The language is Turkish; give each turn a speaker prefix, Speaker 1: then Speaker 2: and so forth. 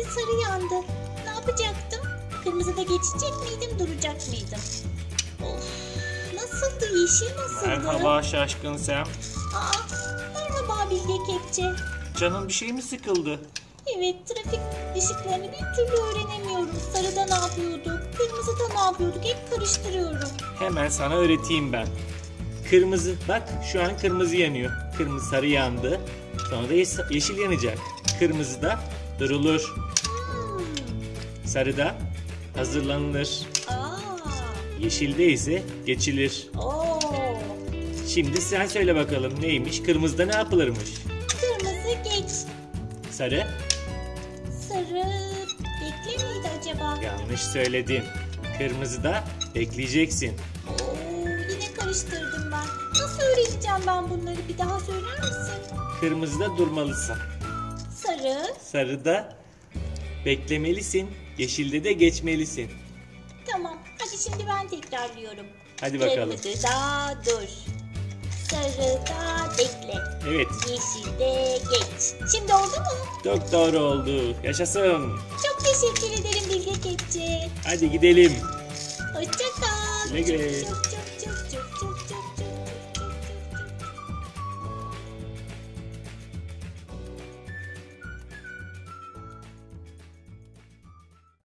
Speaker 1: sarı yandı. Ne yapacaktım? Kırmızıda geçecek miydim, duracak mıydım? Of, nasıldı, yeşil nasıldı?
Speaker 2: Merhaba şaşkın Sam.
Speaker 1: Merhaba Bilge Kepçe.
Speaker 2: Canın bir şey mi sıkıldı?
Speaker 1: Evet, trafik ışıklarını bir türlü öğrenemiyorum. Sarıda ne yapıyorduk, kırmızıda ne yapıyorduk, hep karıştırıyorum.
Speaker 2: Hemen sana öğreteyim ben. Kırmızı, bak şu an kırmızı yanıyor. Kırmızı sarı yandı. Sonra da yeşil yanacak. Kırmızıda durulur. Sarıda hazırlanılır. Yeşilde ise geçilir. Şimdi sen söyle bakalım neymiş? Kırmızıda ne yapılırmış?
Speaker 1: Kırmızı geç.
Speaker 2: Sarı?
Speaker 1: Sarı bekle miydi acaba?
Speaker 2: Yanlış söyledin. Kırmızıda bekleyeceksin.
Speaker 1: Yine karıştırdım ben. Nasıl öğreneceğim ben bunları? Bir daha söyler misin?
Speaker 2: Kırmızıda durmalısın.
Speaker 1: Sarı.
Speaker 2: Sarıda beklemelisin. Yeşilde de geçmelisin.
Speaker 1: Tamam. Hadi şimdi ben tekrarlıyorum.
Speaker 2: Hadi bakalım.
Speaker 1: Kırmızıda dur. Sarıda bekle.
Speaker 2: Evet.
Speaker 1: Yeşilde geç. Şimdi oldu mu?
Speaker 2: Çok doğru oldu. Yaşasın.
Speaker 1: Çok teşekkür ederim Bilge Kepçe.
Speaker 2: Hadi gidelim.
Speaker 1: Hoşça kal.
Speaker 2: Güle güle.
Speaker 1: Çok çok çok çok çok.